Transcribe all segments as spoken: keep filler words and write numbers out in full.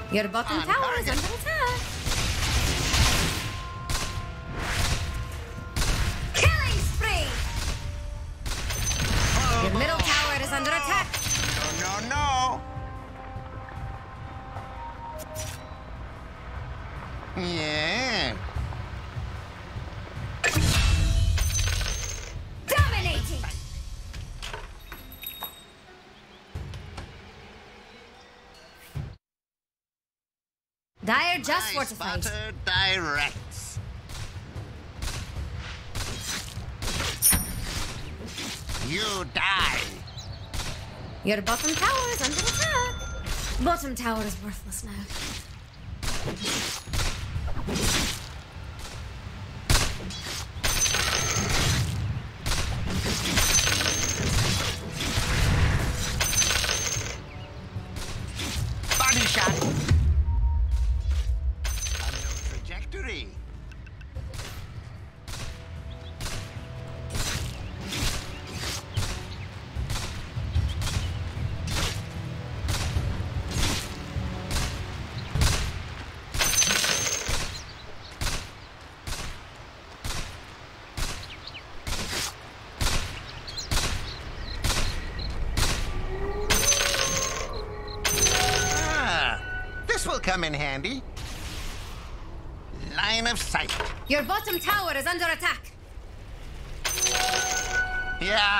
Your bottom On tower is target. under attack. Killing spree! Your middle tower is under attack. No, no, no. Yeah. Dominating! Dire just My fortified. spotter directs. You die. Your bottom tower is under attack. Bottom tower is worthless now. Body shot. Unknown trajectory. Ah, this will come in handy. Line of sight. Your bottom tower is under attack. Yeah.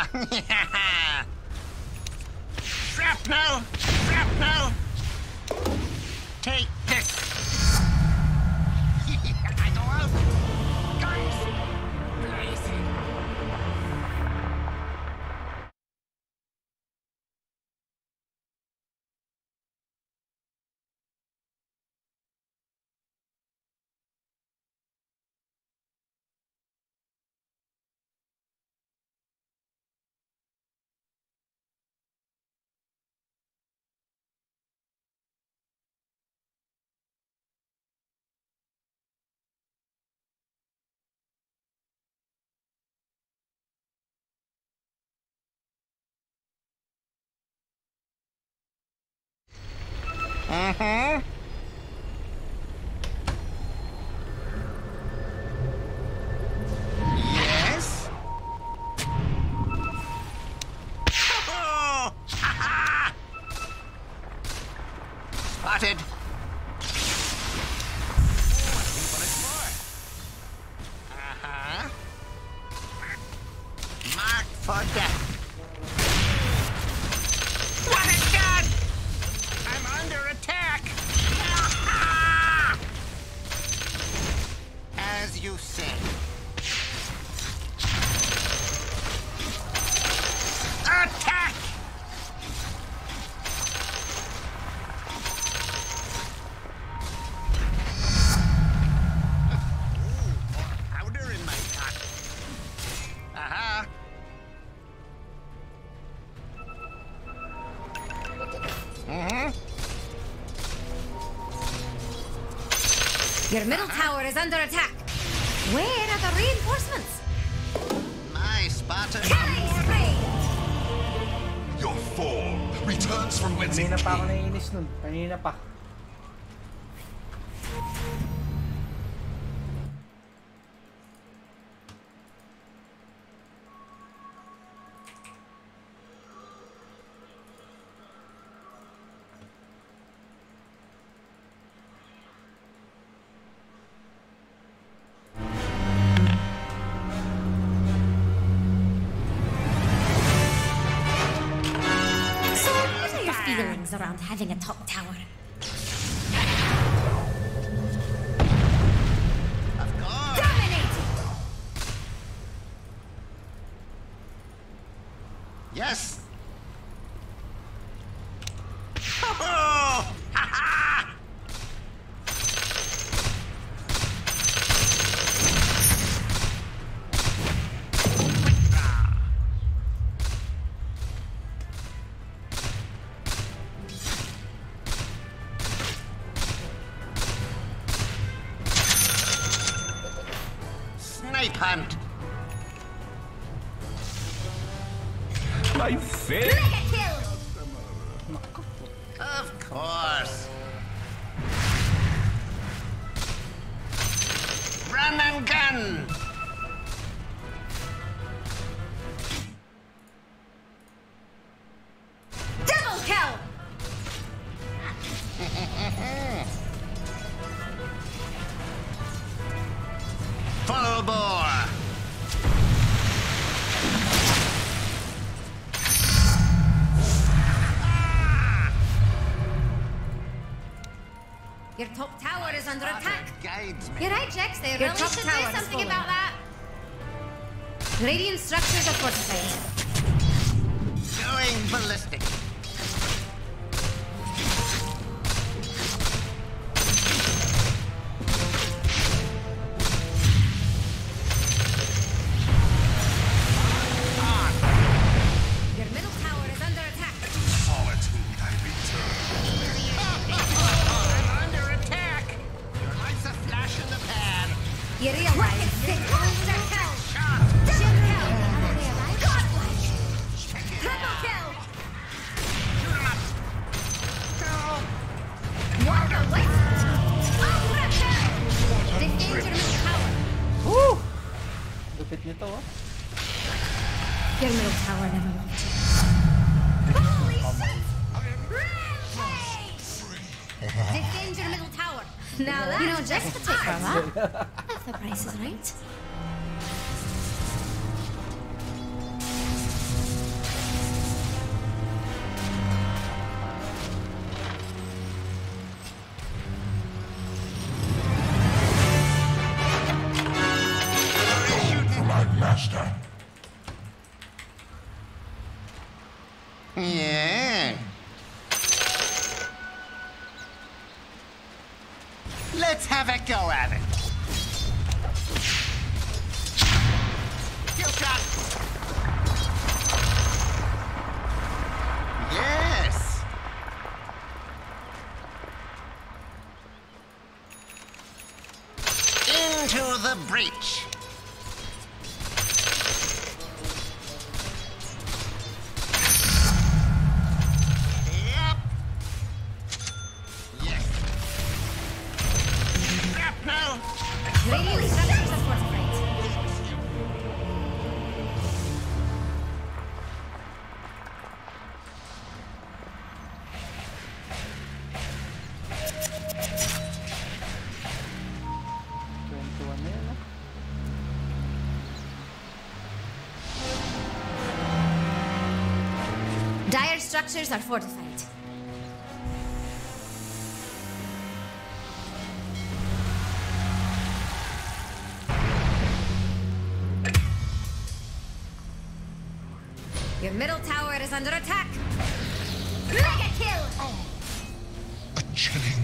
Shrapnel! Shrapnel! Take this! I go out! Guns blazing! Mm-hmm. Yes? Oh! Ha-ha! Spotted. Oh, I think what it's for. Uh-huh. Marked for death. What a gun! I'm under attack! As you say. Attack! Ooh, more powder in my pocket. Aha! Mm-hmm. Your middle tower is under attack. Where are the reinforcements? My spotter. Killing spree! Your form returns from whence it Kanina pa ako came. naiinis nun. Kanina pa. So, what are your feelings around having a top tower? Of course. Dominating! Yes. Oh! Ha-ha! Snipe hunt. My fair. Mega kill! Of course. Run and gun! Double kill! Full bore! Your top tower is under attack. Guides me. You're right, Jax. They Your really top should tower do has something fallen. about that. Radiant structures are fortified. Going ballistic. Your middle tower is under attack. Solitude I return. I'm under attack! Your life's a flash in the pan. You realize this monster kill. Shot! Jim kill. Godlike. Triple kill. Shoot him up! Walker waste. Ultra kill. Defend your middle tower. Woo! Lupit nito, oh. Your middle tower never wants you. Holy shit! Rampage! Defend your middle tower. Now that you know, just to take her up, if the price is right. For my master. Yeah. Let's have a go at it. Kill shot. Yes. Into the breach. Yep. Yes. Shrapnel. Radiant structures are fortified. twenty-one na yan, no? Dire structures are fortified. Your middle tower is under attack. Mega kill! A chilling.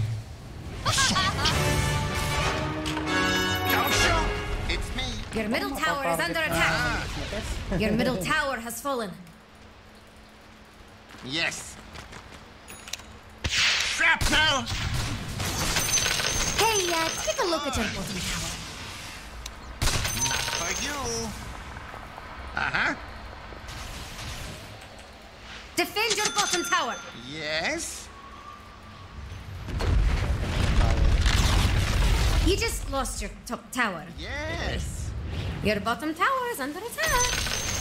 Don't shoot. It's me. Your middle tower is under attack. Mates. Your middle tower has fallen. Yes. Shrapnel. Hey, uh, take a look at your bottom tower. Not for you. Uh-huh. Defend your bottom tower. Yes. You just lost your top tower. Yes. Your bottom tower is under attack.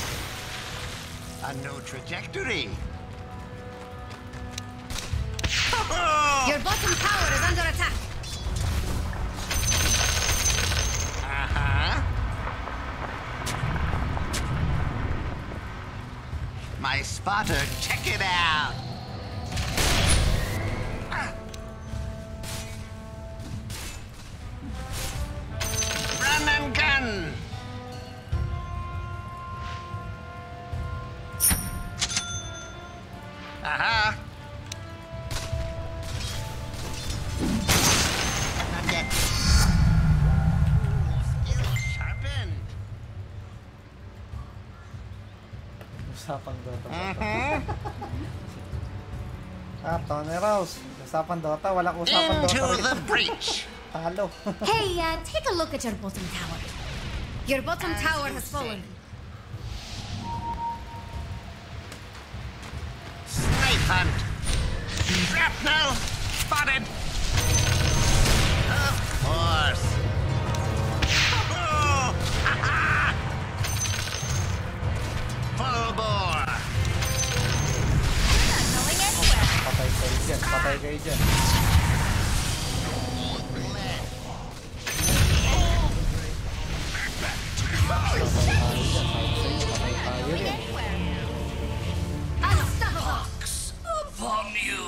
A new trajectory. Your bottom tower is under attack. Uh-huh. My spotter, check it out. Ah. Run and gun. Aha. Not yet. Skill sharpened. Usapang Dota. Mhm. Ah, Tony Rose. Usapang Dota. Walang usapang Dota Into rito. the breach. Talo. Hey, uh, take a look at your bottom tower. Your bottom As tower you has say. fallen. Snipe hunt. Shrapnel spotted. Of course. Patay dyan, patay kayo dyan. Patay tayo dyan, sabi sa'yo, patay tayo rin. Unstoppable! Upon you.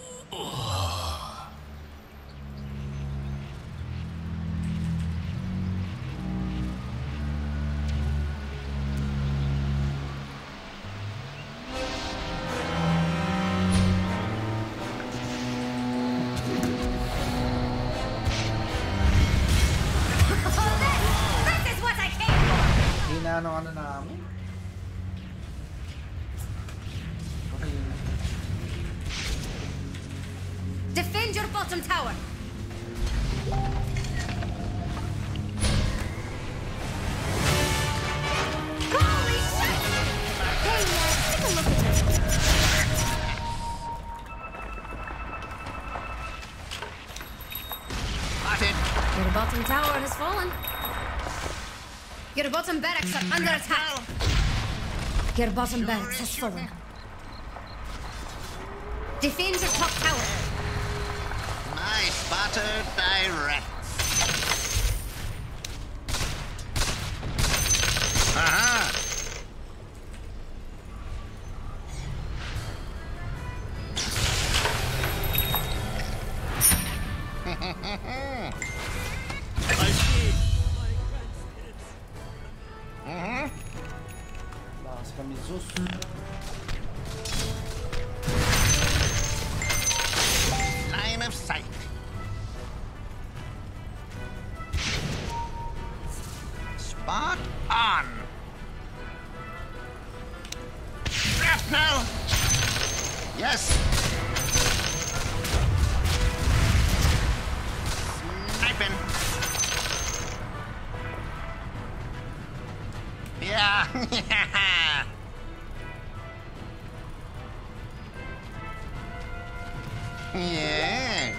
This is what I came for! Hinanong ano namin. Okay. Defend your bottom tower! Holy shit! Hey, uh, take a look at this. Spotted. Your bottom tower has fallen. Your bottom barracks are under attack. Your bottom barracks has fallen. Defend your top tower. My spotter directs. Aha! I see. Mm-hmm. Lakas kami, Zeus. Line of sight. Spot on. Shrapnel. Yes. Sniping. Yeah. Yeah.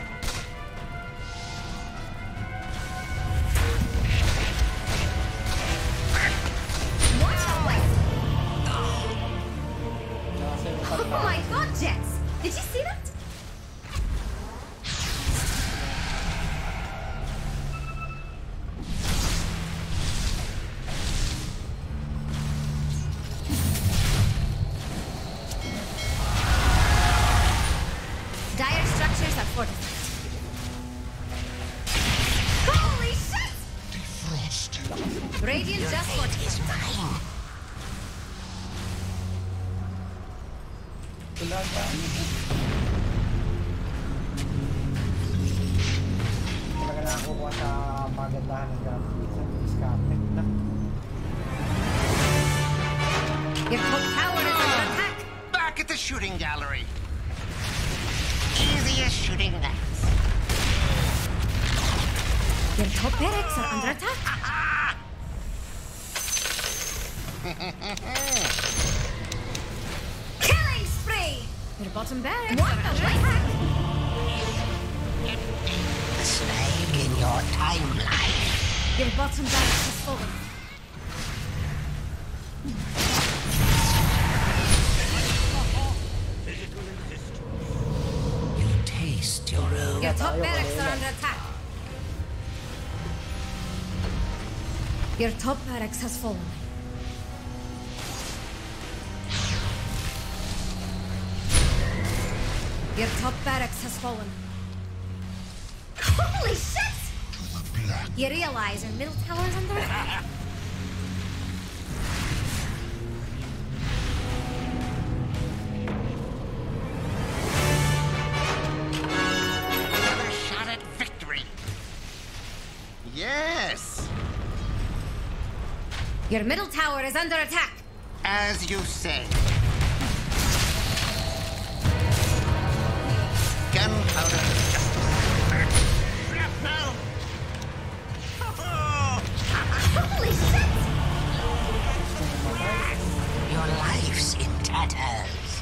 Oh my god, Jets! Did you see that? Dire structures are fortified. Holy shit! Defrost. Radiant just fortified. Talaga. Talaga na ako sa magandahan ng gamit sa discount na. Your top tower is under attack. Back at the shooting gallery. Easy as shooting gnats. Your top barracks are under attack. Killing spree! Your bottom barracks are under attack. The snag in your timeline. Your bottom barracks has fallen. You taste your own. Your top barracks are under attack. Your top barracks has fallen. Your top barracks has fallen. Holy shit! To the black. You realize your middle tower is under attack? Another shot at victory. Yes, Your middle tower is under attack. as you say. Gunpowder justice. Shrapnel. Holy shit! Your life's in tatters.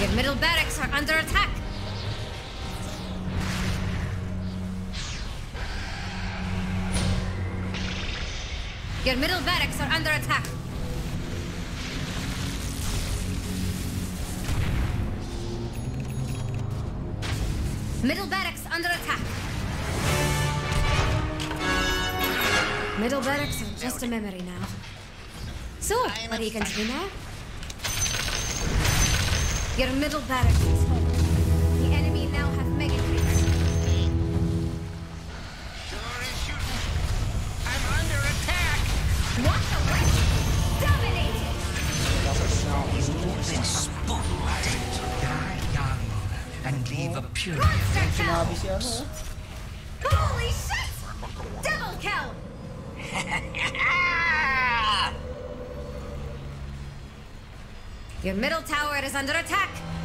Your middle barracks are under attack. Your middle barracks are under attack. Middle barracks under attack. Middle barracks are just a memory now. So, what are you going to do now? Your middle barracks is full. The enemy now have mega creeps. Sure is shooting. I'm under attack. Walk away! Dominated! Then spotlight. Die young and leave a pure. Monster kill! Sinabi si ano. oh. Holy shit! Double kill! Your middle tower is under attack.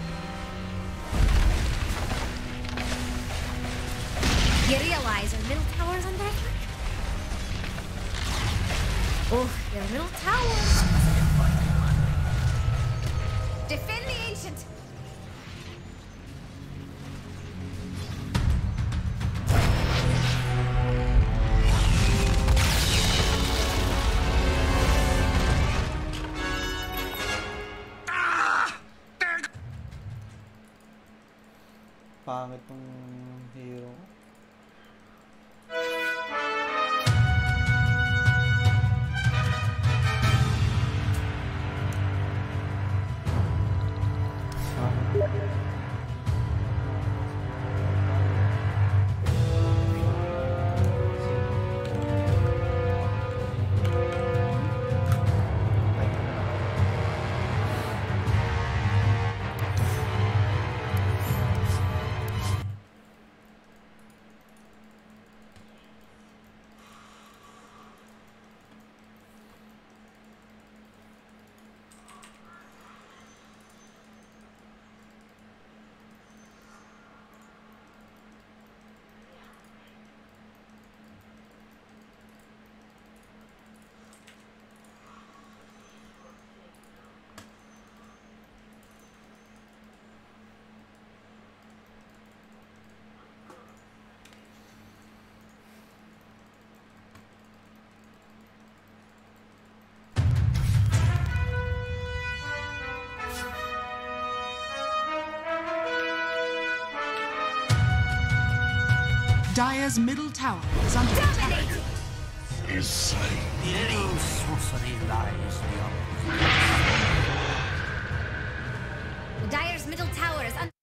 You realize your middle tower is under attack? Oh, your middle tower. Defend the ancient. Pangit tong hero. Dire's middle tower is under attack. Dominated! Is slain. True sorcery lies beyond. Dire's middle tower is under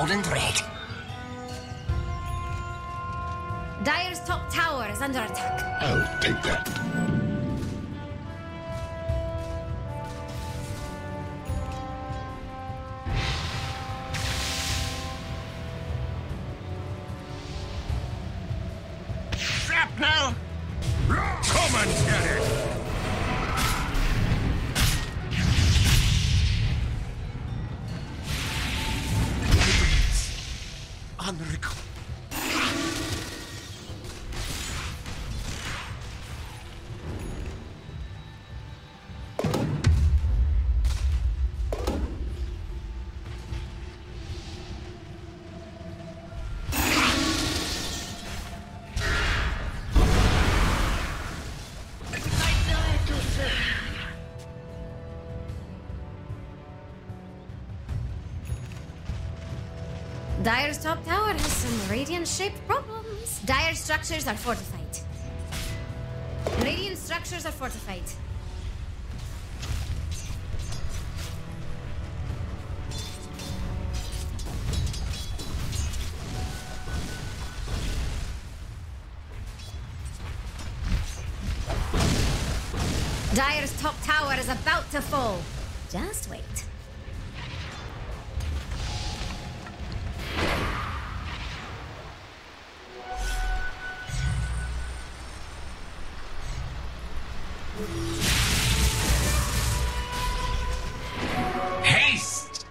golden thread. Dire's top tower is under attack. I'll take that. Shrapnel! Come and get it! Unrecall. Dire's top tower has some radiant-shaped problems. Dire structures are fortified. Radiant structures are fortified. Dire's top tower is about to fall. Just wait. Haste!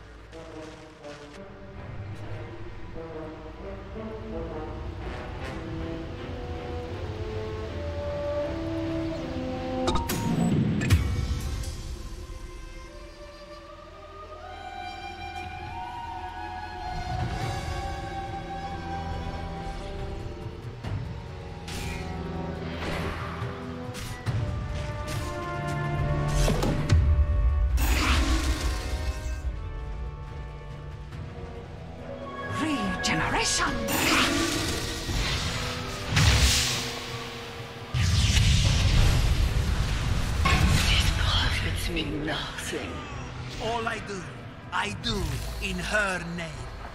Regeneration! These profits mean nothing. All I do, I do in her name.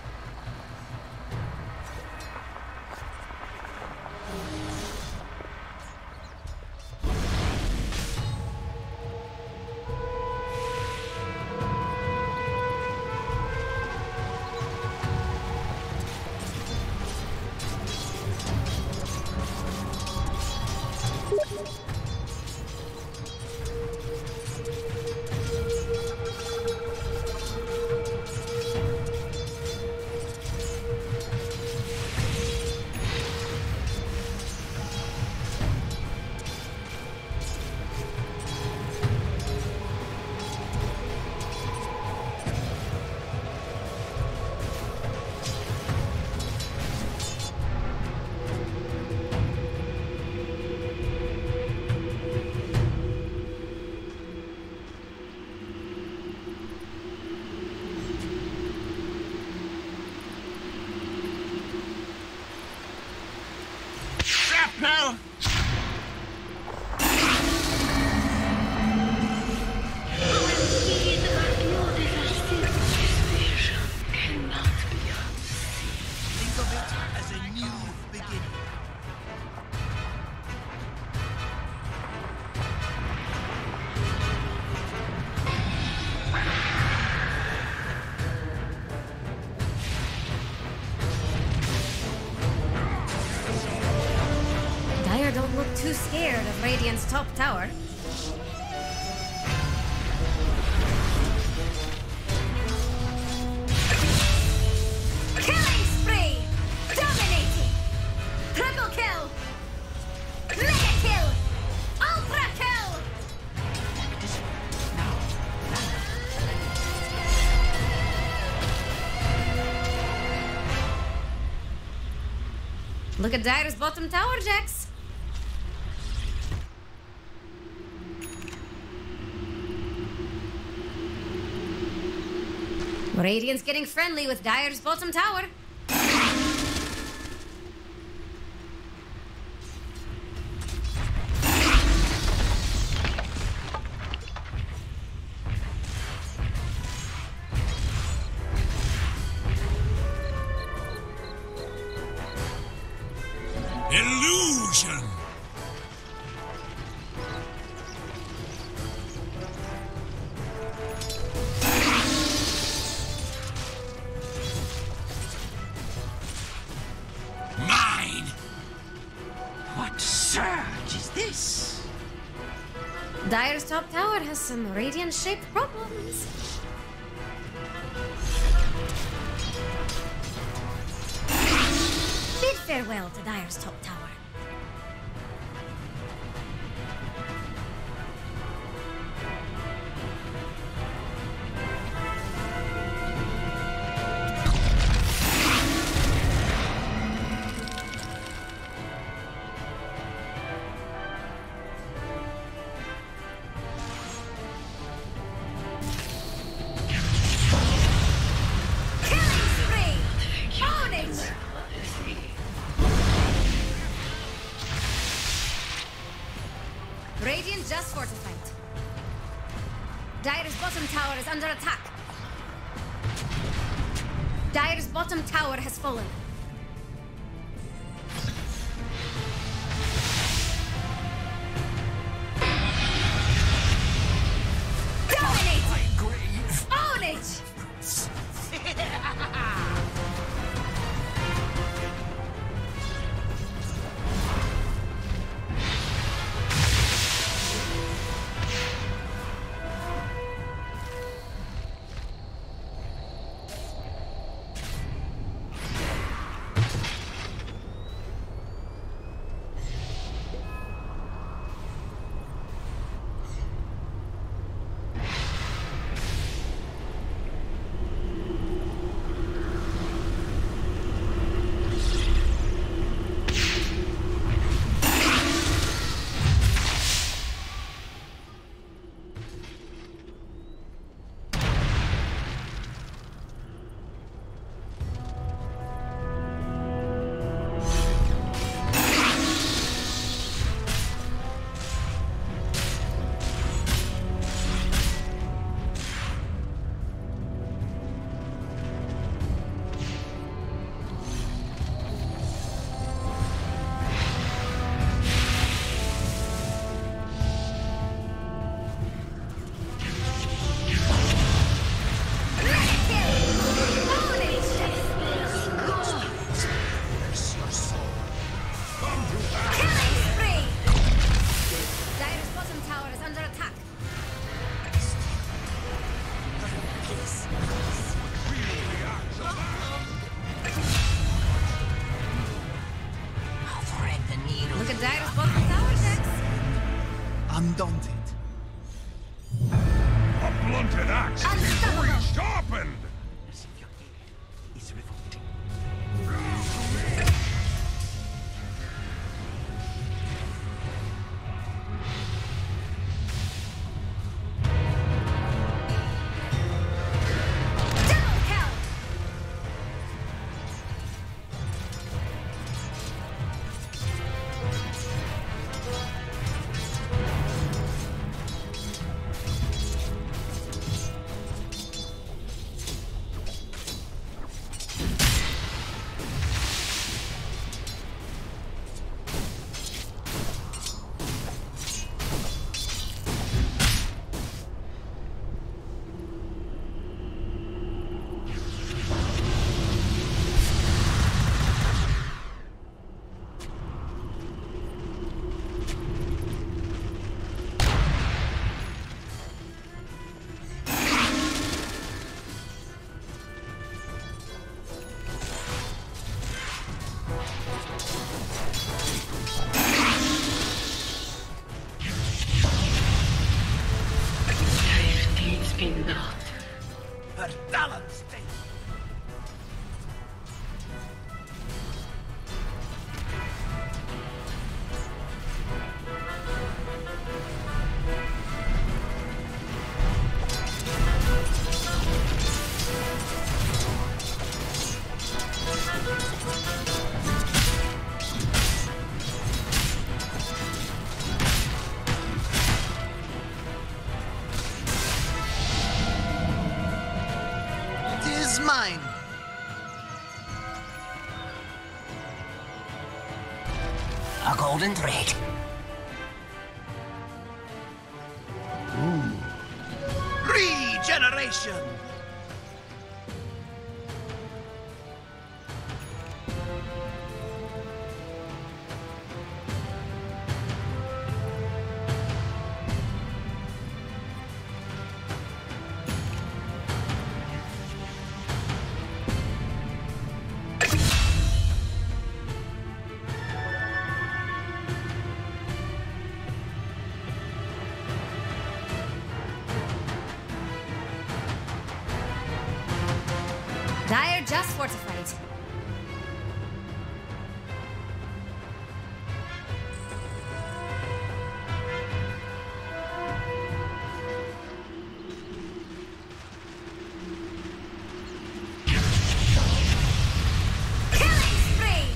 Shrapnel! Think of it as a new beginning. Dire don't look too scared of Radiant's top tower. Killing spree! Dominating! Triple kill! Mega kill! Ultra kill! Look at Dire's bottom tower, Jax. Radiant's getting friendly with Dire's bottom tower. Illusion! Mine! What surge is this? Dire's top tower has some radiant-shaped problems. Bid farewell to Dire's top tower. Radiant just fortified. Dire's bottom tower is under attack. Dire's bottom tower has fallen. Dominate! Own it! Undaunted. A blunted axe is resharpened! Is revolting. Her talent state. Mine. A golden thread. Regeneration! Dire just fortified. Killing spree!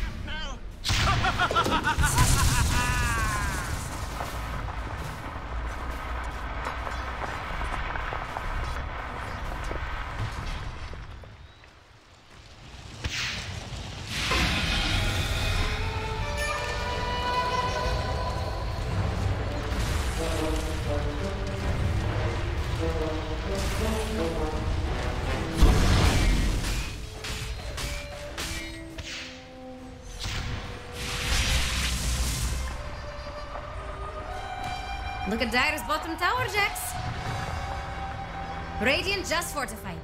Look at Dire's bottom tower, Jax. Radiant just fortified.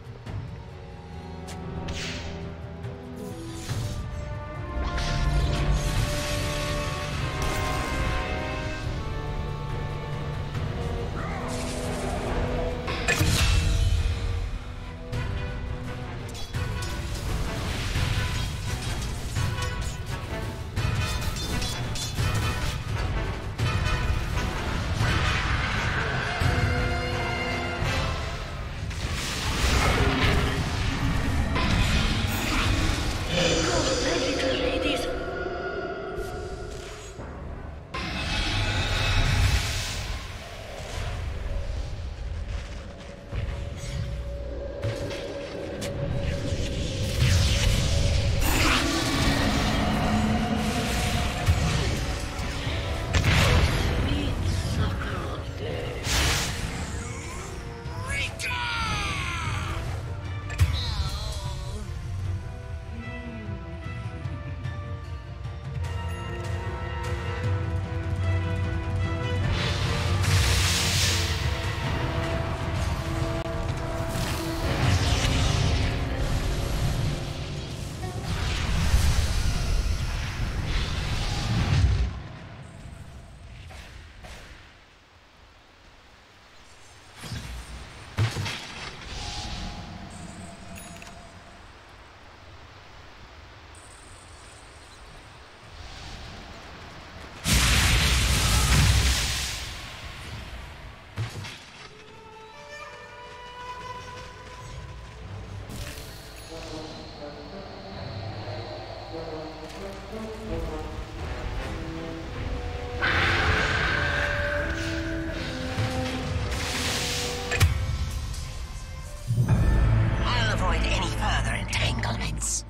I'll avoid any further entanglements.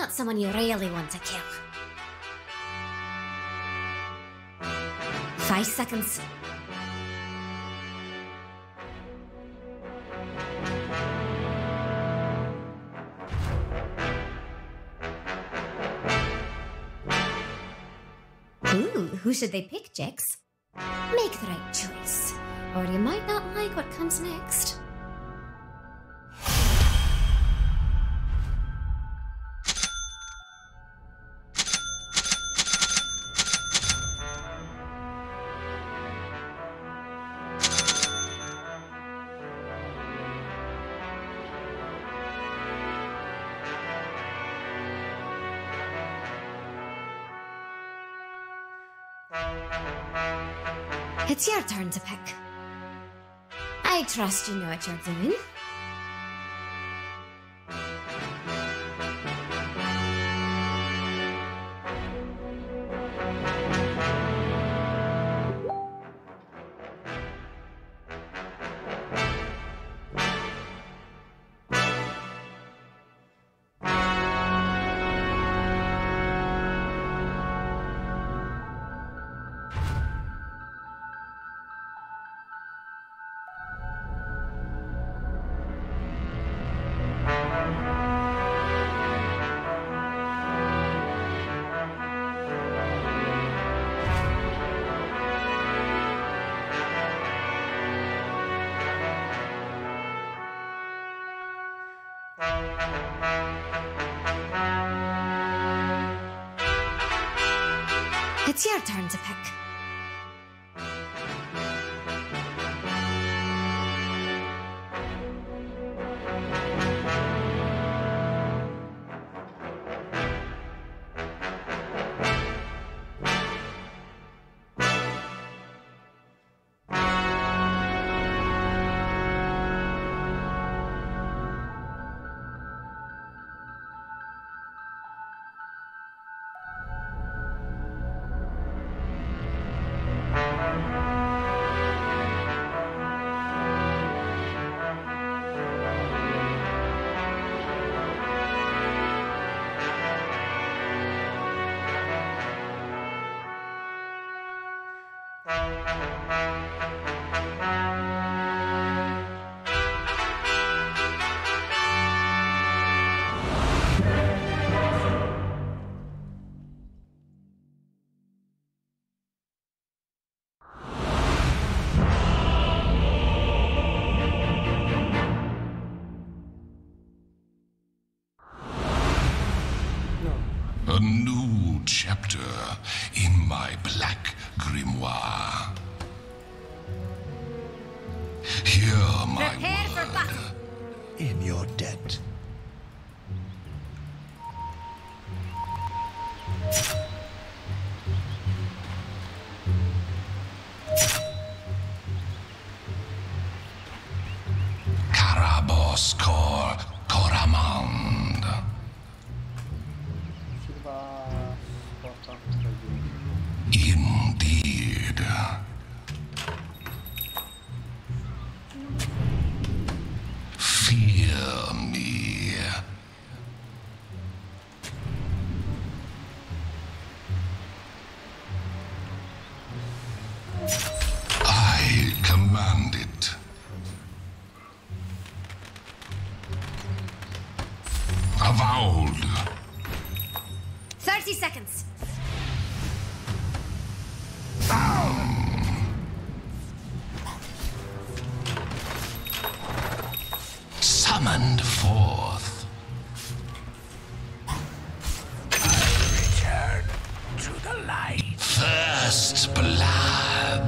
not someone you really want to kill. Five seconds. Ooh, who should they pick, Jix? Make the right choice, or you might not like what comes next. It's your turn to pick. I trust you know what you're doing. It's your turn to pick. A new chapter in my black grimoire. Hear my Prepare for word. battle. In your debt. Karabos Kor Koramand. Sino ba spot ang pag-ibig? Indeed. Fear me. I command it. Avowed. thirty seconds. Summoned forth. Return to the light. First blood.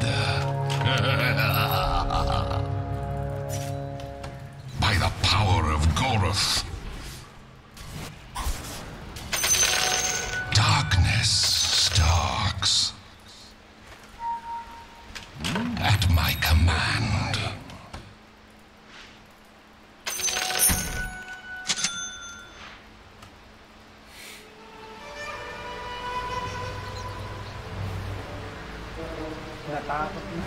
By the power of Goroth. Darkness stalks. At my command. Natakot na.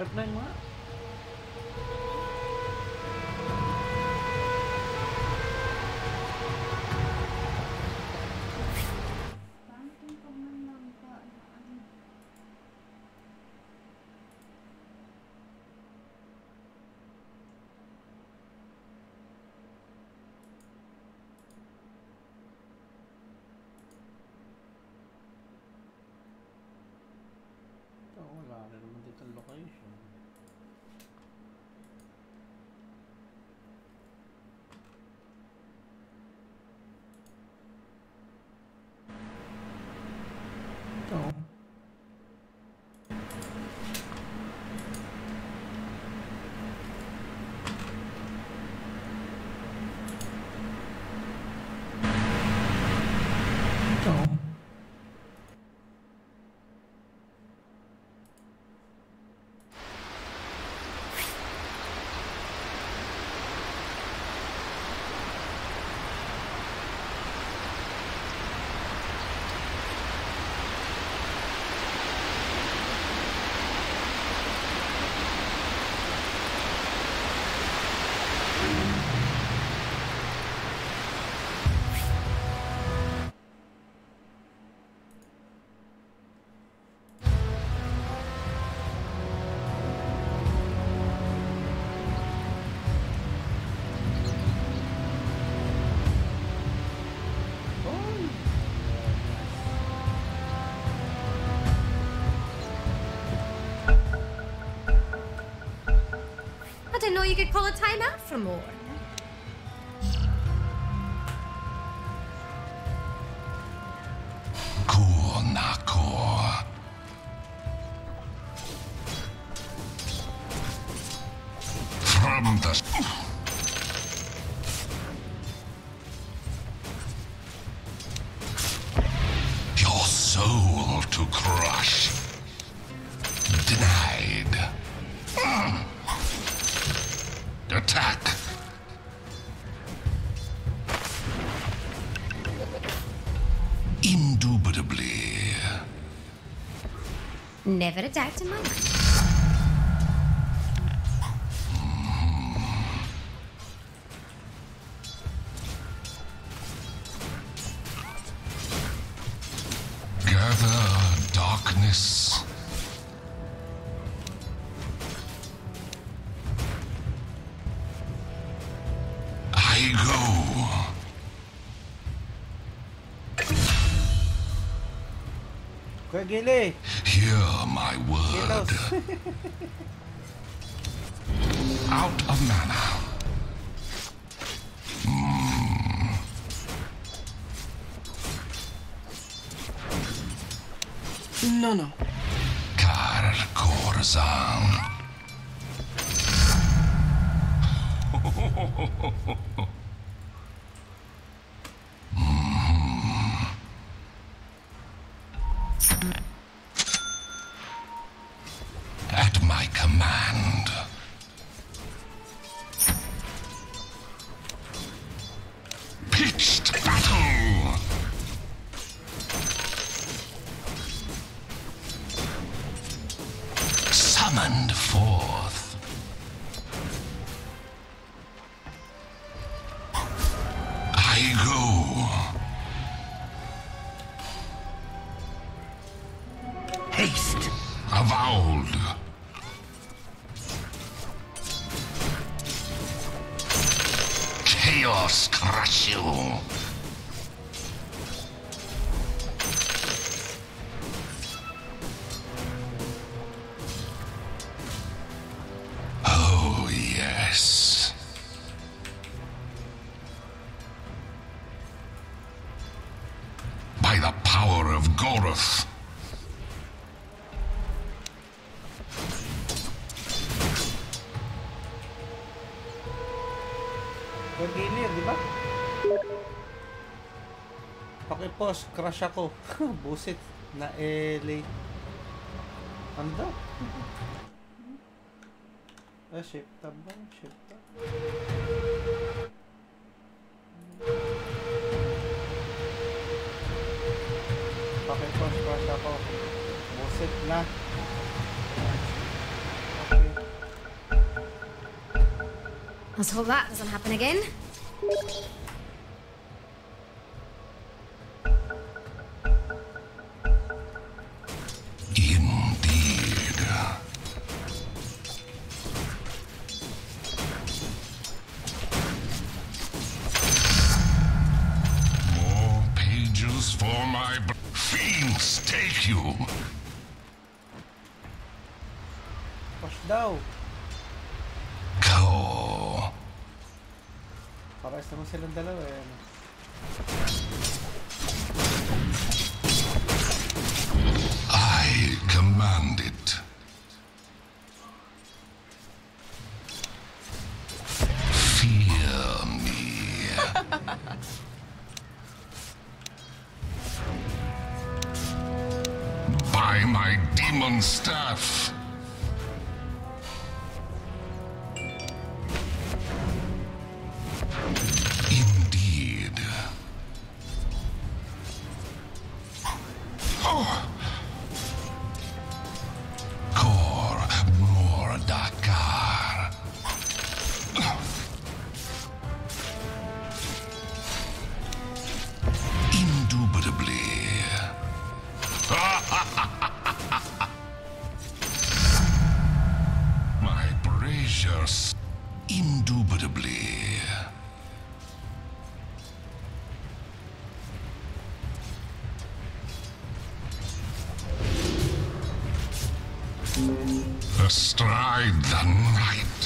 F nine nga. Wala rin naman dito ang location. Ito. Ito. I didn't know you could call a timeout for more. Kunako. From the... Your soul to crush. Denied. Mm. Attack. Indubitably. Never a doubt in my mind. Gather darkness. I go. Kuya Gili! Hear my word. Gilos! Out of mana. Mm. No, no. Kar Korzan. Mm. At my command. Pitched battle. Summoned forth. I go. Haste. Avowed. Chaos crush you. Oh, yes. By the power of Goroth. Kuya Gili, di ba? Pakipost, crush ako. Busit na L A. Ano daw? Ah, shift tab ba? Shift tab. Pakipost, crush ako. Busit na. Okay. Let's hope that doesn't happen again. Indeed. More pages for my b- fiends take you. Push daw. Go. Pares naman silang dalawa eh. I command it. Fear me. By my demon staff. Indeed. Oh. Kor Mordakar. Indubitably. My braziers. Indubitably. Astride the night.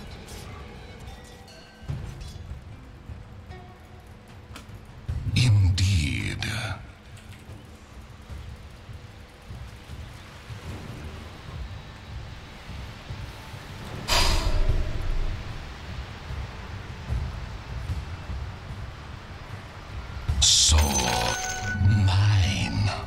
Indeed. So mine.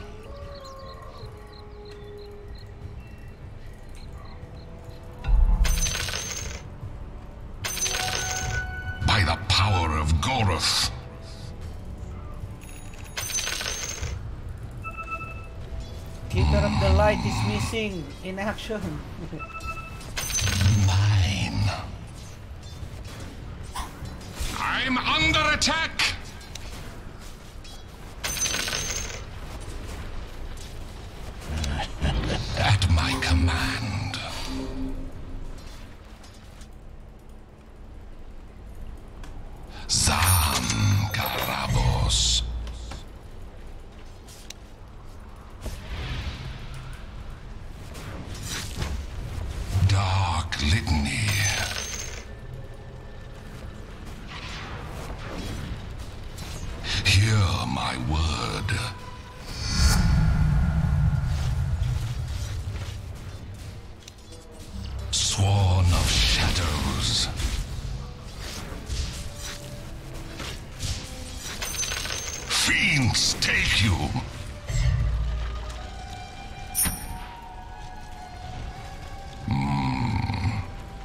By the power of Goroth. Keeper of the light is missing in action. Mine. I'm under attack. At my command. Zam Karabos. Dark Litany. Hear my word. Sworn of shadows. Fiends take you. Mm.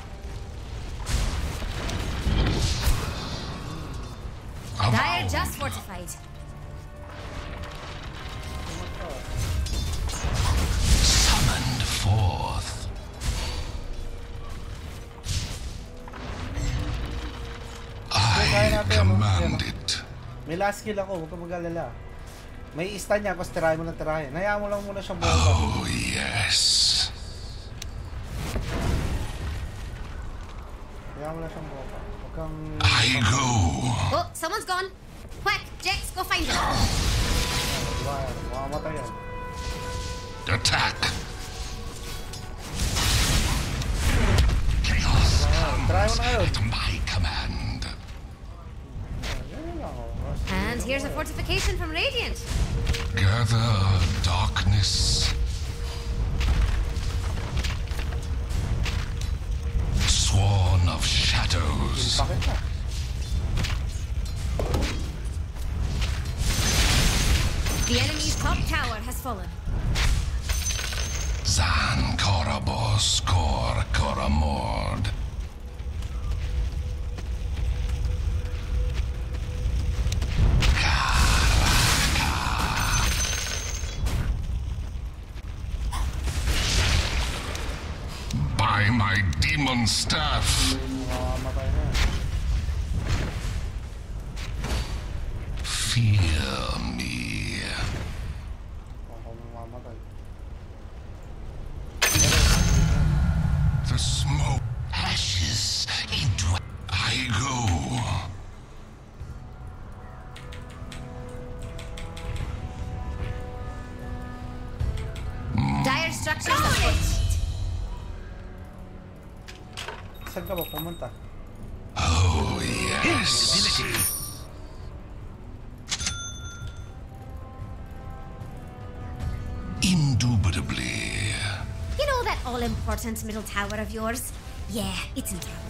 Dire just fortified. Summoned forth. I command it. May last skill ako, huwag ka mag-alala. May ista niya, kasi tirahin mo ng tirahin. Hayaan mo lang muna siyang buhay. Oh, yes. Hayaan mo lang siyang buhay. Huwag kang... I go. Oh, someone's gone. Quick, Jex, go find him. Wow, makamatay yan. Attack. Chaos Try mo na yun. at my command. Yan lang, oh. And here's a fortification from Radiant. Gather darkness. Sworn of shadows. Bakit na? The enemy's top tower has fallen. Zan Korabos Kor Koramord. By my demon staff. Makamatay na. Fear me. Ako mamamatay. The smoke. Ashes into. I go. Dire structures are fortified. Saan ka ba pumunta? Oh, yes. Indubitably. You know that all-important middle tower of yours? Yeah, it's in trouble.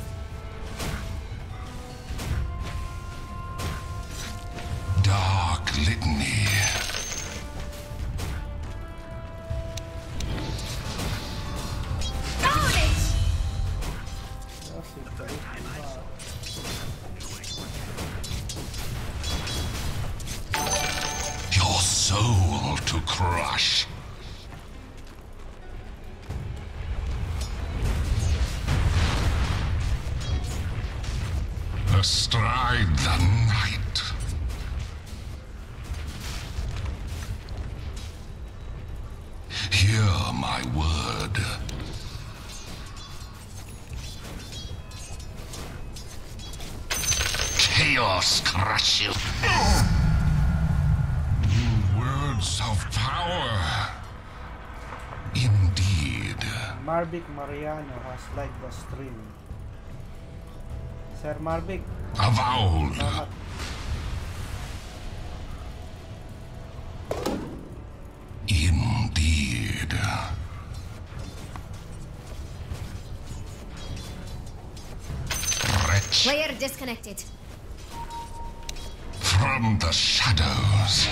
Dark litany. Own it! Your soul to crush. Astride the night. Hear my word. Chaos crush you. Words of power. Indeed. Marvic Mariano has liked the stream. Sir Marvic, Avowed. salamat. Indeed. Wretch Player disconnected. from the shadows.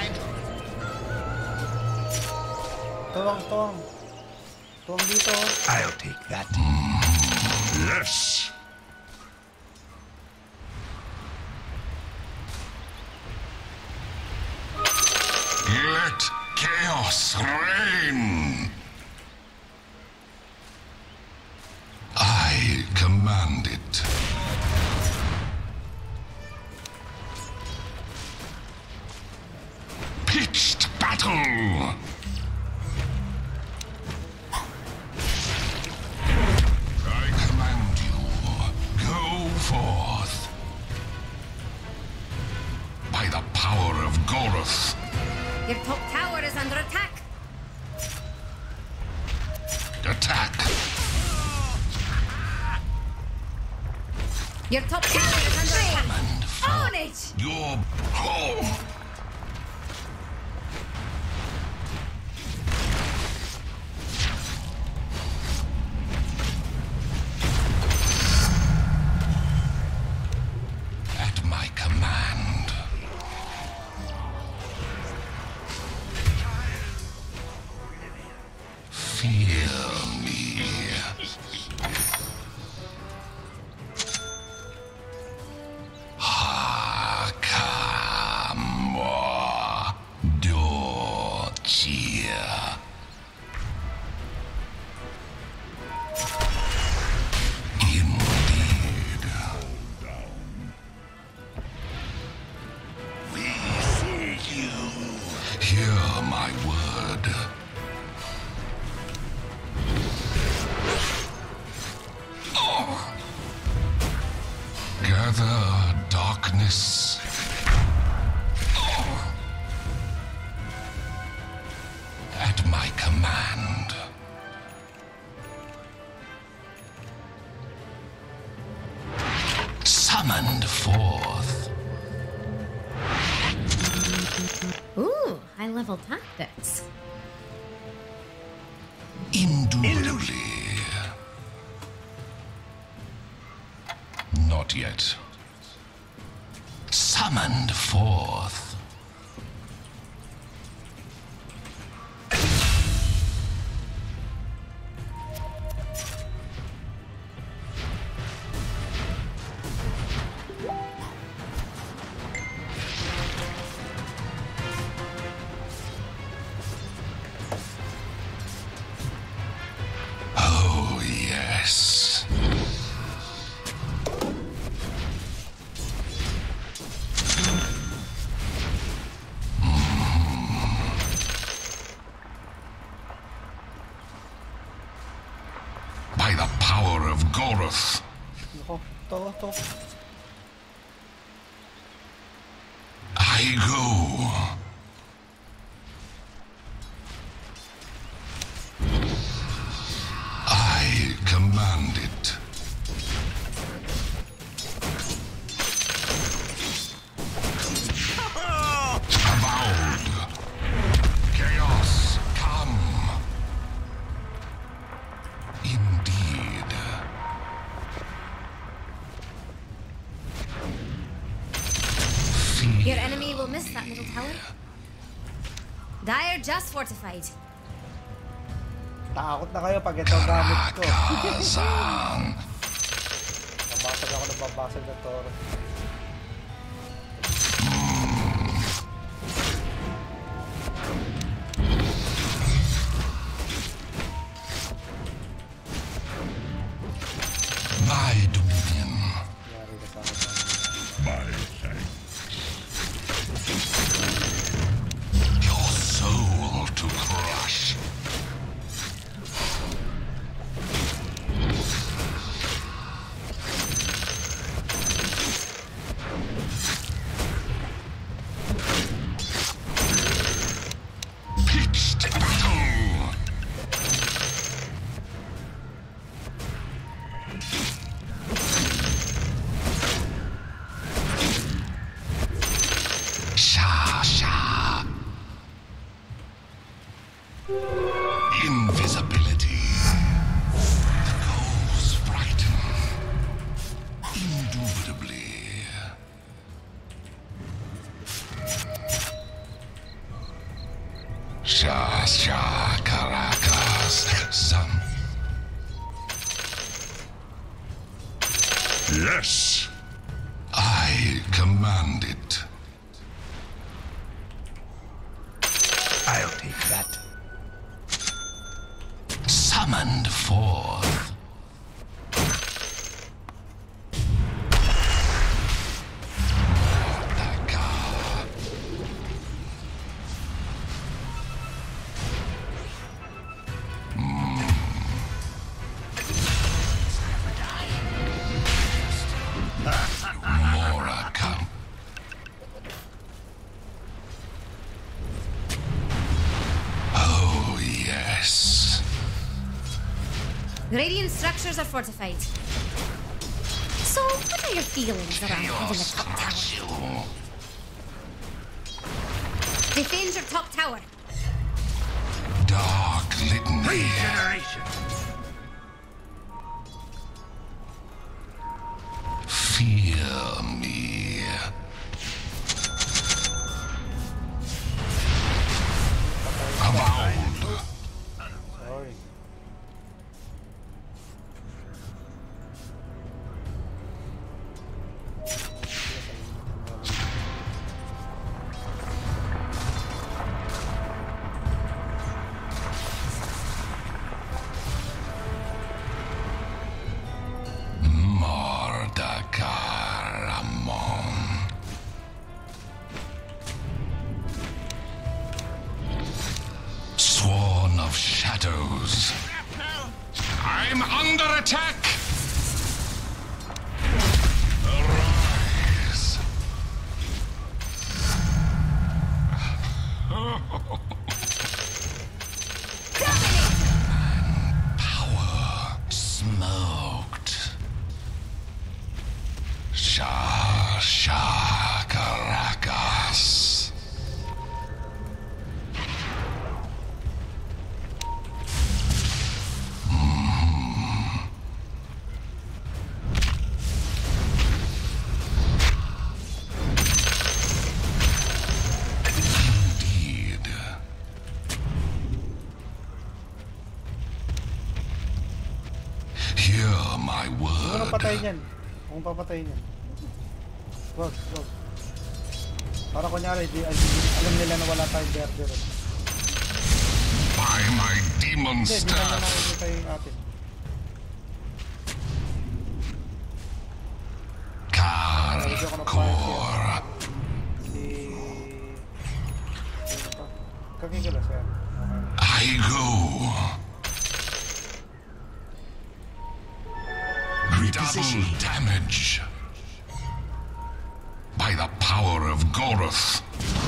Tuwang, tuwang. Tuwang dito. I'll take that. Yes. Let chaos reign. I command it. Pitched battle. I command you, go forth. By the power of Goroth. Your top tower is under attack. Attack. Your top tower is under attack. And Own it! your home. At my command. Fear me. Hakamo Dochia. Indeed. We see you. Hear my word. Gather darkness. At my command. Summoned forth. Ooh, high-level tactics. Indubitably. Not yet. Summoned forth. Oh, yes. of Goroth. Nako, to, to. I go. I command it. Avowed. Chaos, come. Indeed. Your enemy will miss that middle tower. Dire just fortified. Takot na kayo pag ito gamit ko. Karazhan. Nabasag ako ng babasag na toro. My dominion. Yari ka sa akin. My thanks. Your soul to crush. Pitched battle. Sha sha. Invisibility. The coals frighten. Indubitably. Sha sha Caracas. Son. Yes. I command it. I'll take that. Summoned forth. Mordaka. Moraka. Oh, yes. Radiant structures are fortified. So, what are your feelings around having a top tower? Defend your top tower. Dark litany. Regeneration. Fear me. Avowed. Sorry. Mordakaramon. Sworn of shadows. I'm under attack! Arise. Power smoked. Sha Sha Caracas. Indeed. Hear my Huwag mo nang word. patayin yan. Huwag mong papatayin yan. Wag, wag. Para kunyari, di, ay, di- alam nila na wala tayong berber. By my demon Hindi, hindi naman staff. nakikita yung atin. Karkor. Si... Ano pa? Kakikila siya. Okay. I go. Double damage. By the power of Goroth.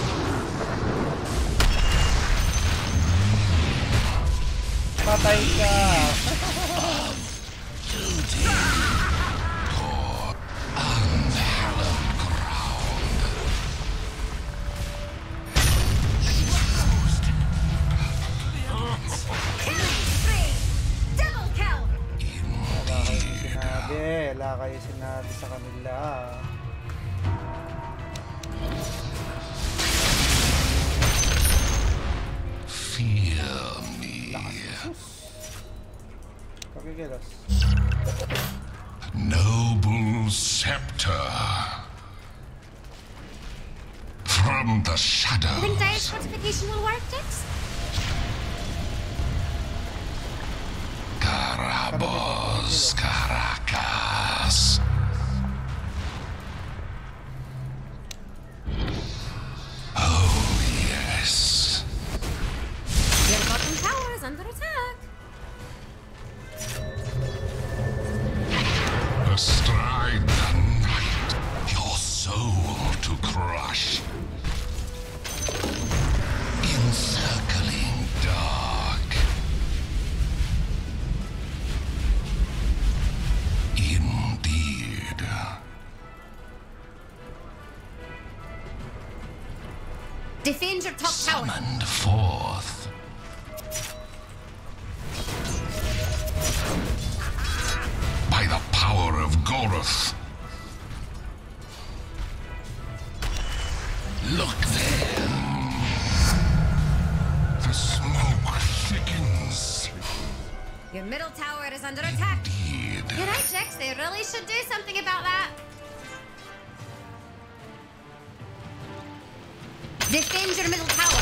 Patay ka! Wala kayo sinabi sa kanila. Fear me. Pakikilos. Noble scepter. From the shadows. You think Dire's fortification will work, Dex? Karabos, Caracas. Oh, yes. Your bottom tower is under attack. Astride the night, your soul to crush. Encircling dark. Indeed. Defend your top tower. Summoned forth. By the power of Goroth. Look there. The smoke thickens. Your middle tower is under attack. Indeed. You're right, Dex. They really should do something about that. Defend your middle tower.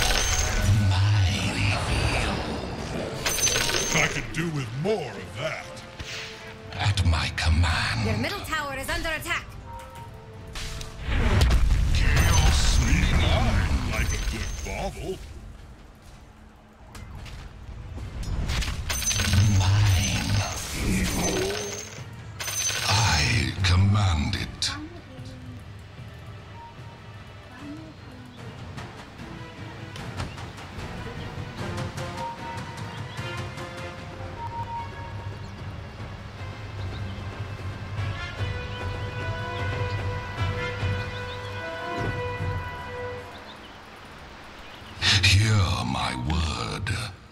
I could do with more of that. At my command. Your middle tower is under attack. Chaos I like a good bauble. Mine. I command it. Hear my word.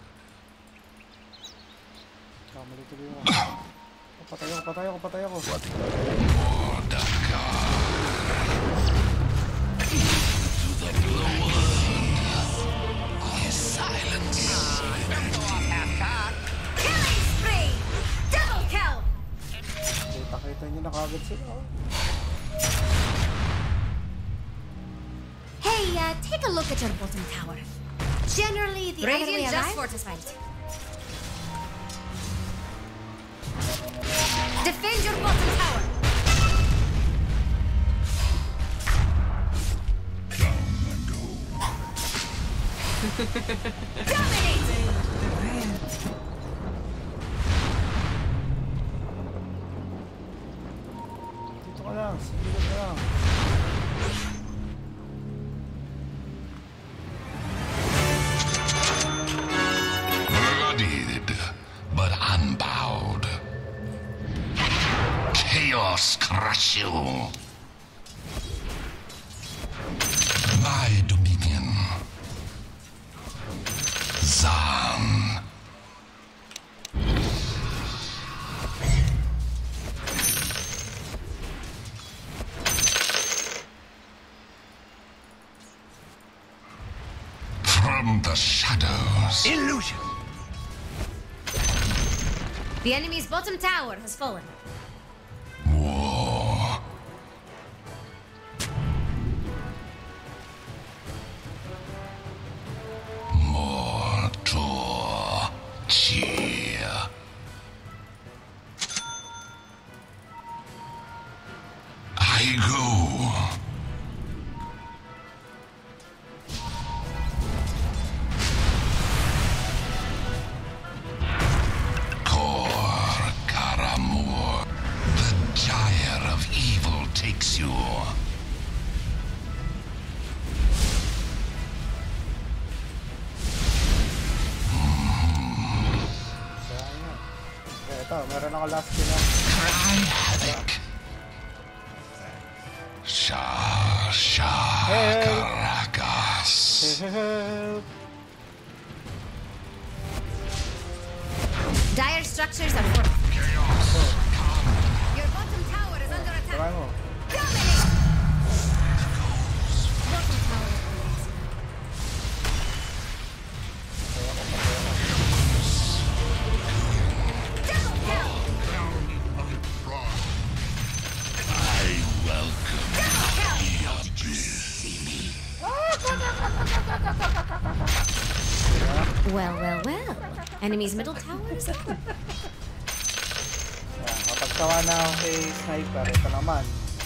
Kamali tuloy ako. Patay ako, patay ako, patay ako. Mordecai. To the blower. His silence. Killing spree! Double kill! Kita-kita nyo na kagad sila. Oh. Hey, uh, take a look at your bottom tower. Generally, the Radiant just fortified. Defend your bottom tower. Down and go. Dominating! Dito ka lang, sige ka lang. Bloodied, but unbowed. Chaos crush you. My dominion. Zan. From the shadows. Illusion. The enemy's bottom tower has fallen. War. Mortor. Cheer. I go. Kor Karamor. The takes you. Sayang yan. Okay, ito, meron ako last kill na. Cry havoc. Sha sha Hey. Caracas. Help! Dire structures are fortified. Your bottom tower is under attack. Try mo. Dominate! Bottom tower is under attack. Double kill! I welcome Double kill! the abyss. Well, well, well. Enemy's middle tower is up. Yan, kapag tawa na ako kay Sniper, ito naman.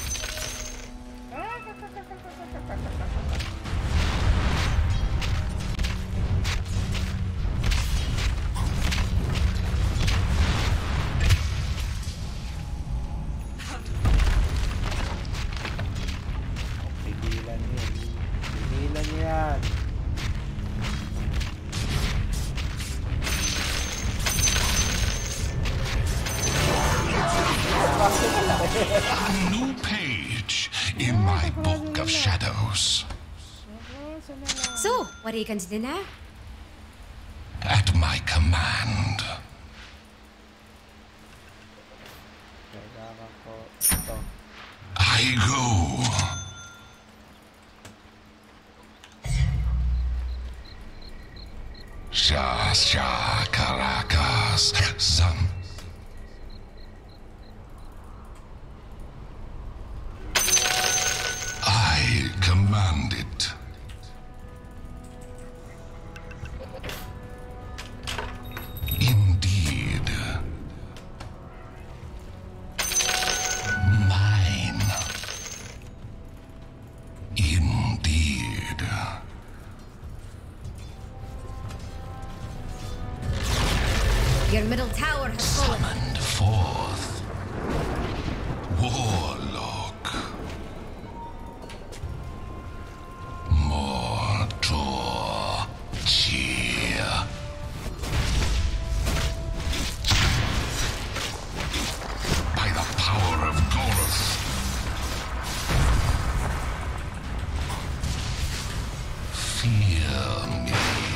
Pigilan yan. Pigilan yan. A new page in my book of shadows. So, what are you going to do now? At my command. Kailangan ko ito. I go. Sha Sha Caracas, son. I command it. Indeed. Mine. Indeed. Your middle tower has fallen. Summoned forth. Warlock. Mortor. Cheer. By the power of Gorath. Fear me.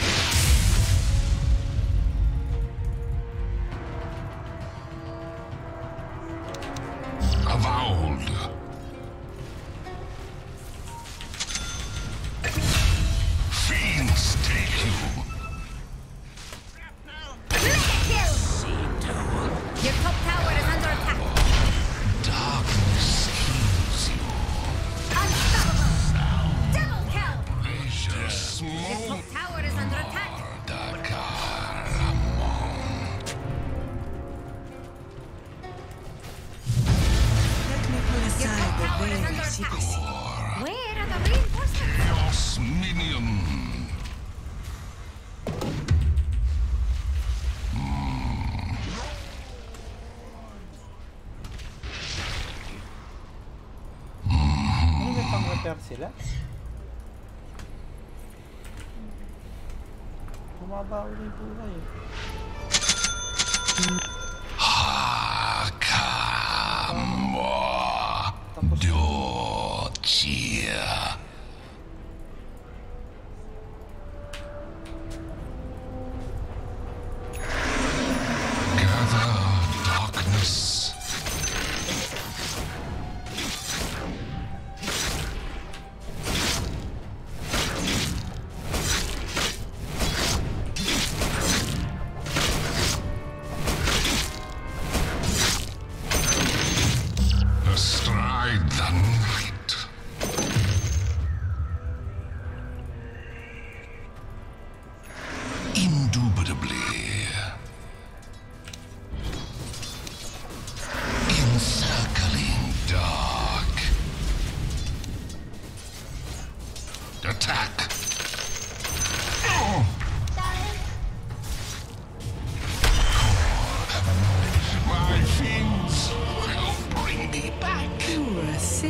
Avowed. Fiends take you. Mega kill! Your top tower is under attack. Darkness kills you. Unstoppable! Double kill! Precious Your smoke. top tower is under attack. Dakaramon. Let me put Your aside top the tower is veil under of attack. secrecy. Where are the reinforcements? Chaos minion. Ano may pang-repair sila? Bumaba ulit yung buhay eh. Hakamo. Tapos Dochia. Gather darkness.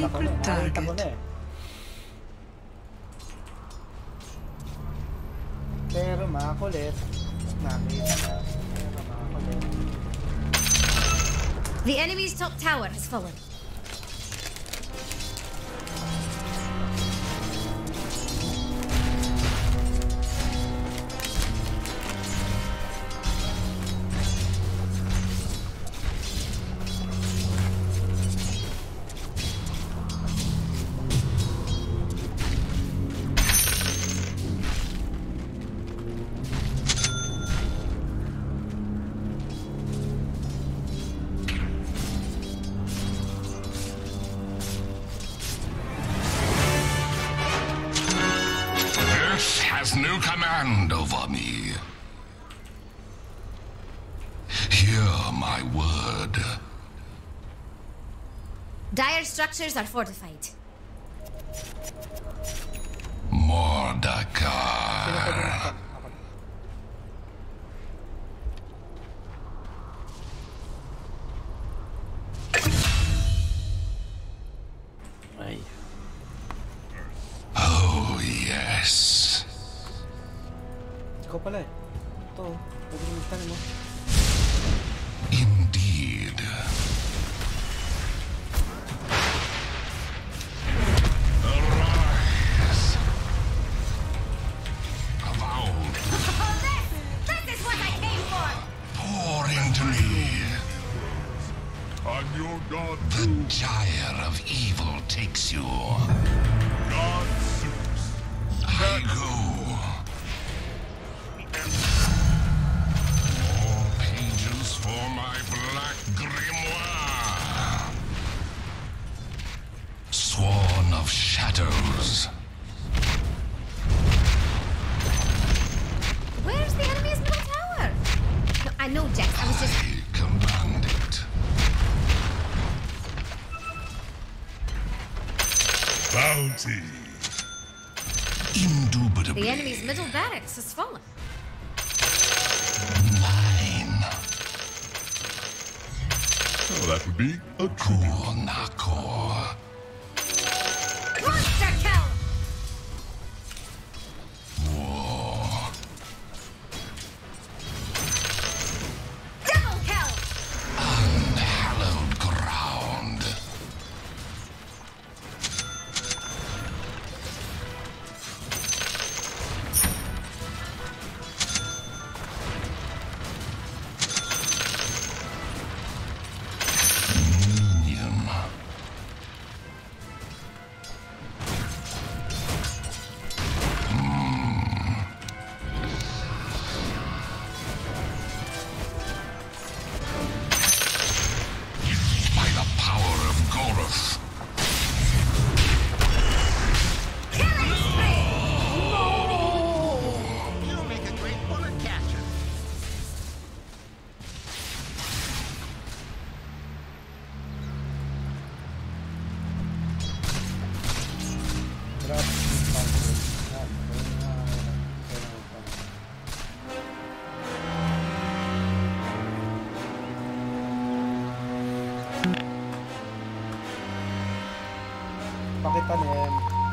ko na. Sacred Nakita ko na target. eh. Pero makakulit. Nakita na. Pero makakulit. The enemy's top tower has fallen. Earth has no command over me. Hear my word. Dire structures are fortified. Mordekar. Ay. Oh, yes. Ikaw pala eh. Ito. Pwede rin magtanim mo. Indeed. Arise. Avowed. This is what I came for! Pour into me. I'm your god, The gyre of evil takes you. God Zeus. I go. More pages for my black grimoire. Sworn of shadows. Where's the enemy's middle tower? No, I know, Jax. I was just. I command it. Bounty. Indubitably. The enemy's middle barracks has fallen. Mine. Oh, that would be a tribute. Kornakor. Monster kill! War. Double kill! Unhallowed ground. Minion. By the power of Goroth. Killing spree! You'll make a great bullet catcher. Drop. Ah, ayun nga, ayun nga. Ayun nga, ayun nga. Pakitanim.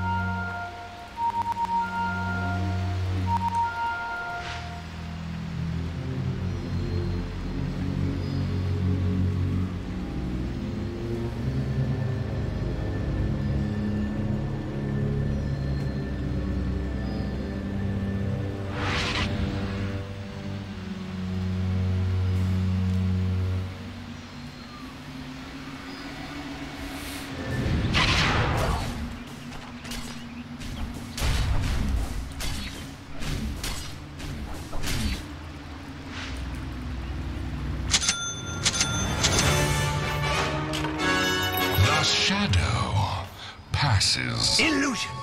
The shadow passes. Illusion.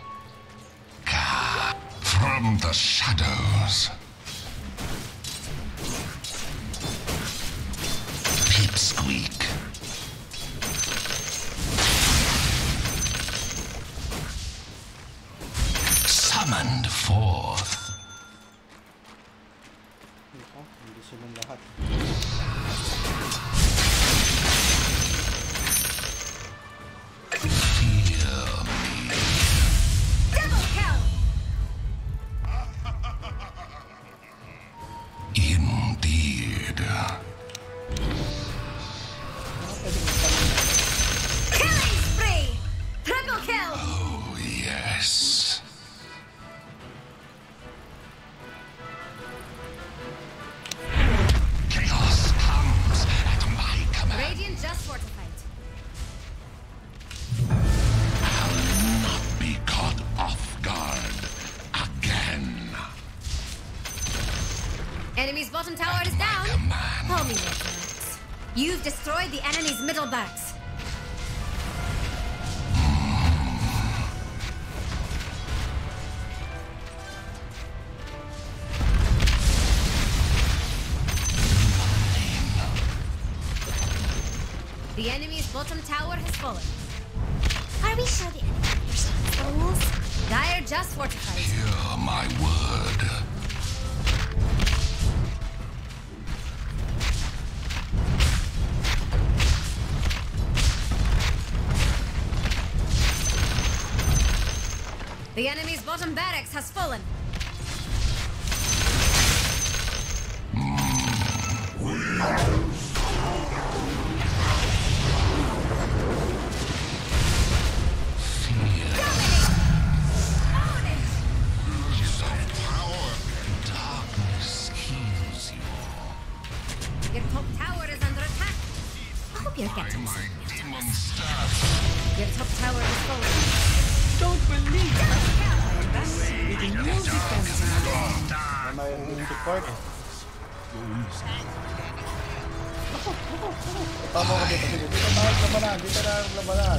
Ka- From the shadows. Pipsqueak. Summoned forth. Ito, hindi silang lahat. bottom tower is down. Call me Max. You've destroyed the enemy's middle barracks. The enemy's bottom tower has fallen. Are we sure the enemy understands the rules? Dire just fortified. Hear my word. The enemy's bottom barracks has fallen. Your top tower is under attack. I hope you're getting My some. demon staff. Your top tower is falling. Don't believe that. With the new defense. May may support. Tama ko dito. Dito dito tayo labanan. Dito na ang labanan.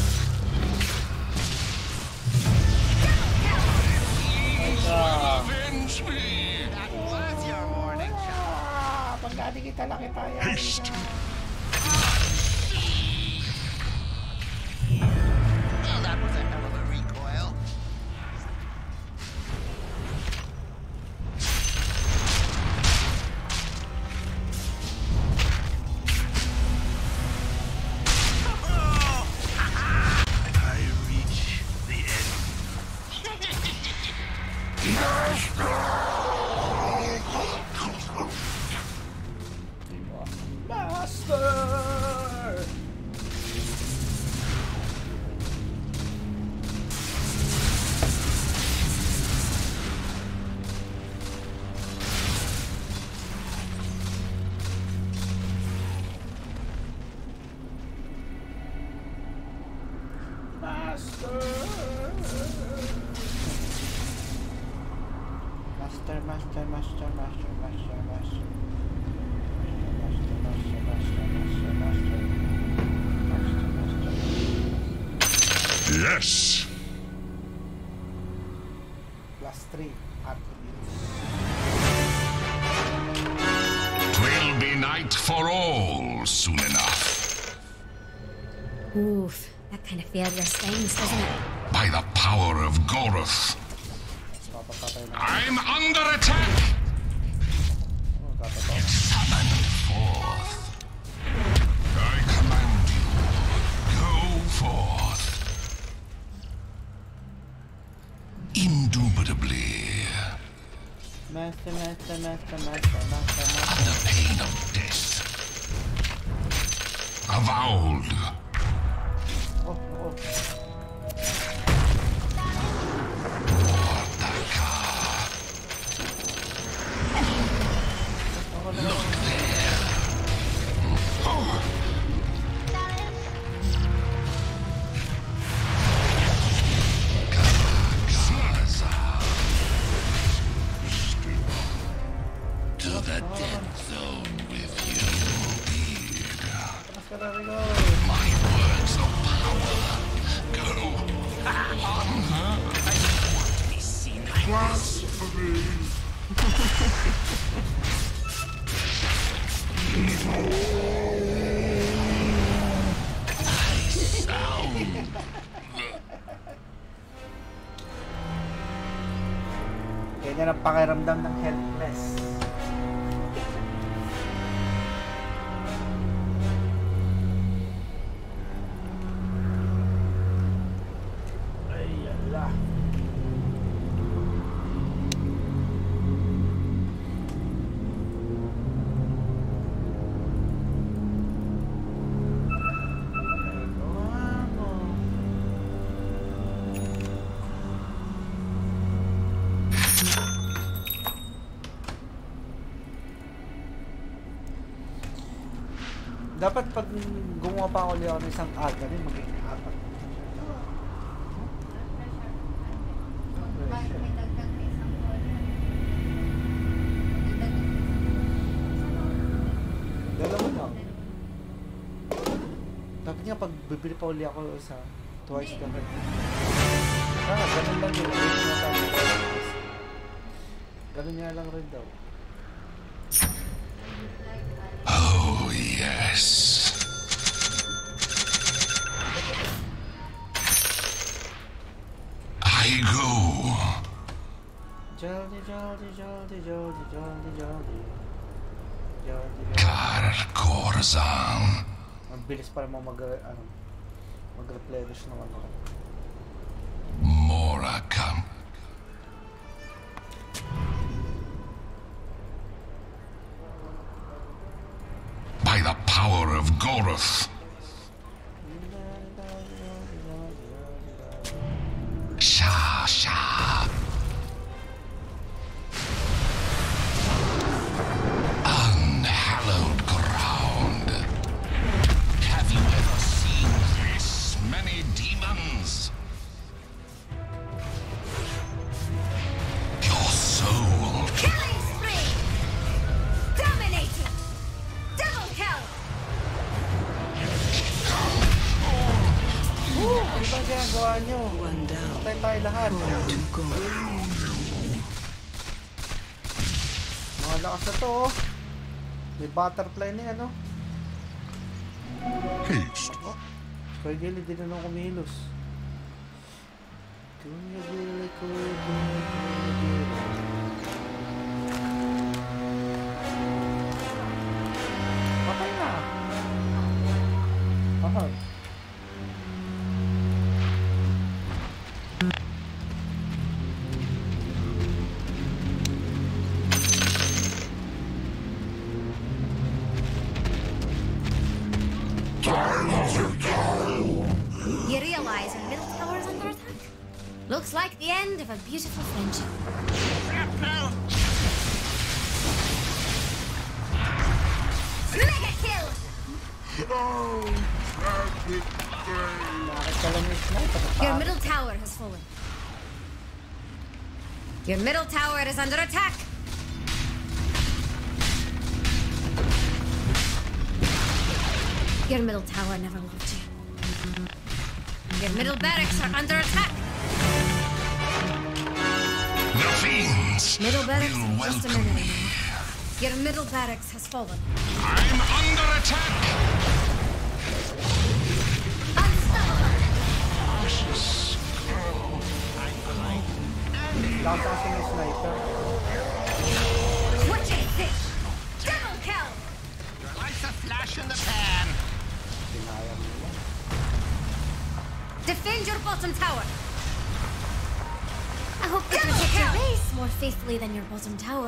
Avenge me. That was your morning shot. Pagkati kita laki tayo. Haste. Well, that was a hell of a recoil. I reach the end. Master! Master! Master, master, master, master, master, master. Master, master, master, master, master. Master, master. Yes. Plus three attributes. Twill be night for all soon enough. Oof, that kind of failure stings, doesn't it? By the power of Goroth. Papapatay na. I'm under attack. Oh, tatataw. Summon forth. I command you. Go forth. Indubitably. Master, master, master, master, master, master. Under pain of death. Avowed. Oh, oh. Wataka. Look there. Oh. Gaza. To the dead zone with you. Mas ka na rin, oh. My words of power. Go. On her. I don't want to be seen like this. Sound. Ganyan ang pakiramdam ng helpless. Ay, ala. Dapat pag gumawa pa ako ulit ako ng isang aga rin, magiging apat. Dapat nga pag bibili pa uli ako sa twice the rate. Ah, ganun lang yun. Ganun nga lang rin daw. Oh, yes. I go. Jolly, jolly, jolly, jolly, jolly, jolly. Jolly, jolly. Kar Corzan. Ang bilis para mo mag, ano, mag-replenish ng ano. Morakam. By the power of Goroth. Sha Sha. Unhallowed ground. Have you ever seen this many demons? Your soul. Killing spree! Dominating! Double kill! Woo! Ano ba ginagawa nyo? One down. Patay tayo lahat. To go. Mga lakas na to, oh. May butterfly na yan, oh. Haste. Kuya Gilly, di na nung kumilos. Kuya Gilly, Kuya Gilly, Kuya Gilly. Patay na. Ahag. You realize your middle tower is under attack? Looks like the end of a beautiful friendship. Mega kill! Bakit ka lang yung sniper? Your middle tower has fallen. Your middle tower is under attack. Your middle tower never loved you. Your middle barracks are under attack. The fiends Middle barracks will are just a welcome minute me. anymore. Your middle barracks has fallen. I'm under attack. Unstoppable! Lakas kasi may sniper. Twitching fish! Double kill! You're like a flash in the pan. Pinayang nila. Defend your bottom tower! I hope you protect your base more faithfully than your bottom tower.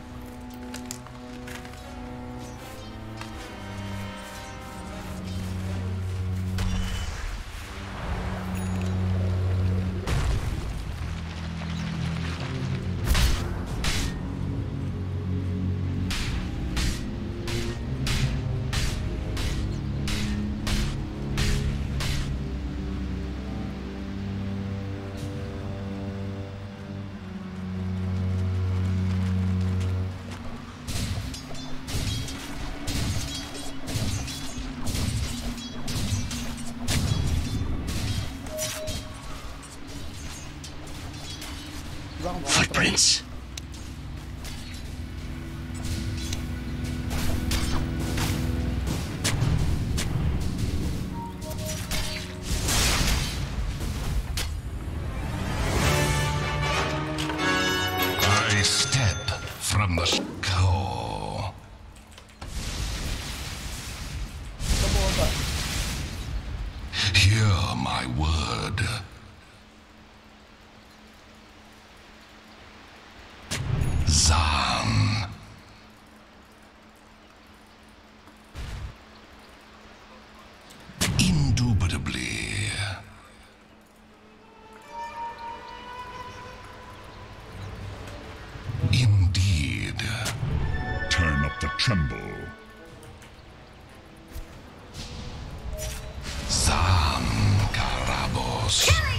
Footprints. I step from the skull. Kabuo ba? Hear my word. Zan. Indubitably. Indeed. Turn up the tremble. Zan Karabos.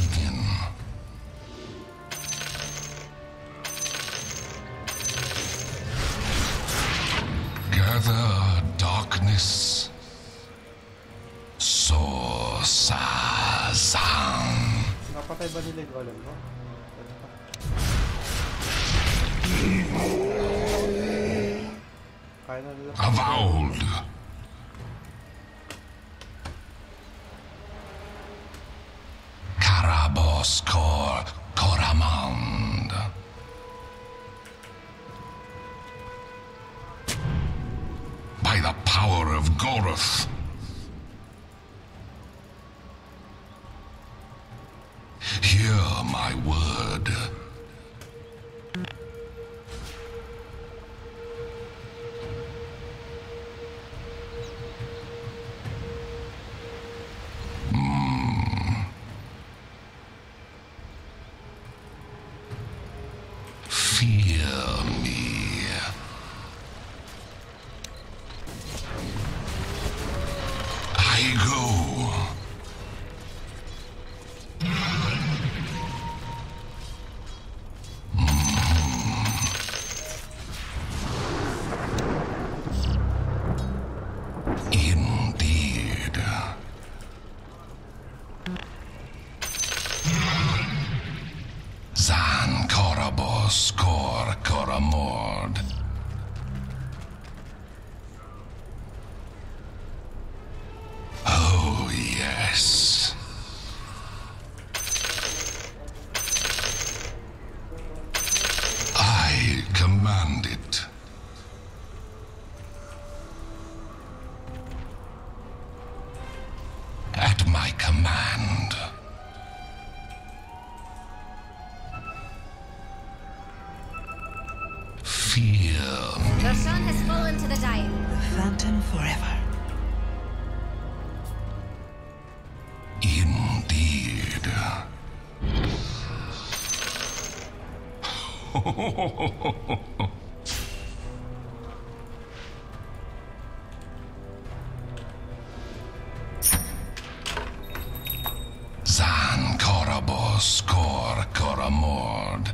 begin. Gather darkness. So Sazang. Napatay ba nila yung golem ko? Kaya na nila. Avowed. Karabos Kor Koramand. By the power of Goroth. Hear my word. Mm. Fear me. I go. Indeed. Zan Korabos Kor Koramord. Oh, yes. I command it. At my command. Fear me. Roshan has fallen to the Dire. The Phantom forever. Indeed. Zan Korabos Kor Koramord.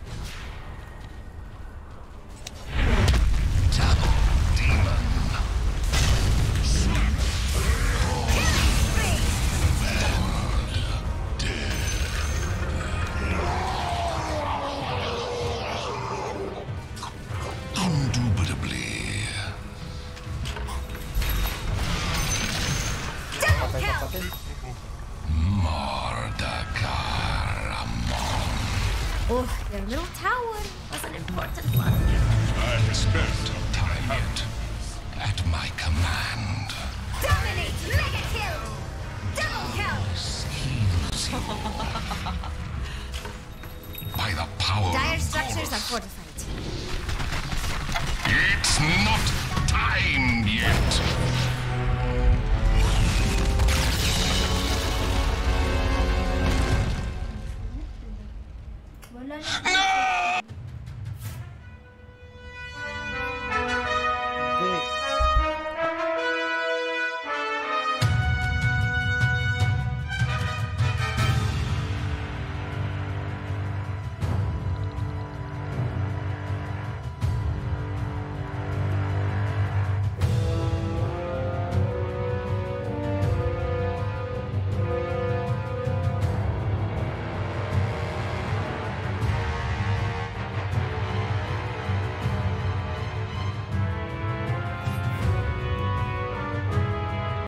Double demon. Indubitably. Patay kapatid. Mordakaramon. Oh, their little tower was an important one. I expect Time it. At my command. Dominate! Mega kill! Double kill! Heals you. By the power Dire of structures are Goroth. fortified. It's not time yet.